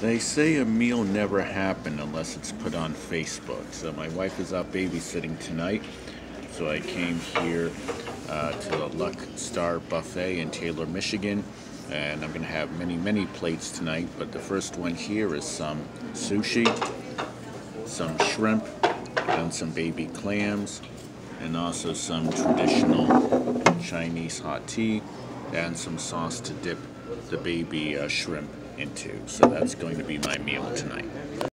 They say a meal never happened unless it's put on Facebook. So my wife is out babysitting tonight. So I came here to the Luck Star Buffet in Taylor, Michigan. And I'm going to have many, many plates tonight. But the first one here is some sushi, some shrimp, and some baby clams. And also some traditional Chinese hot tea and some sauce to dip the baby shrimp into. So that's going to be my meal tonight.